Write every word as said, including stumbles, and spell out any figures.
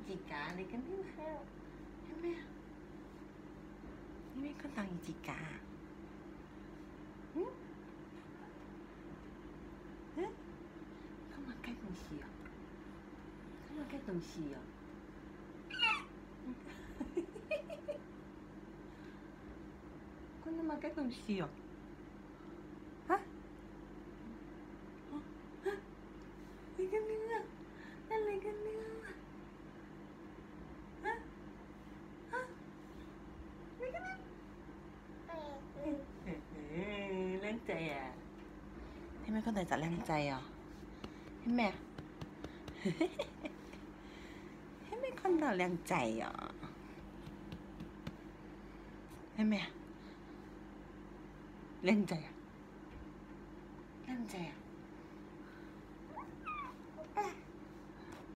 字架，你跟邊個？係咩啊？你邊個當二字架啊？嗯？嗯？幹嘛蓋東西啊？幹嘛蓋東西啊？幹嘛蓋東西啊？啊？啊？你跟邊個？那你跟邊個？啊？啊？你跟邊個？靚仔啊！係咪個女仔靚仔啊？係咩啊？係咪個女靚仔啊？係咩啊？靚仔啊？靚仔啊？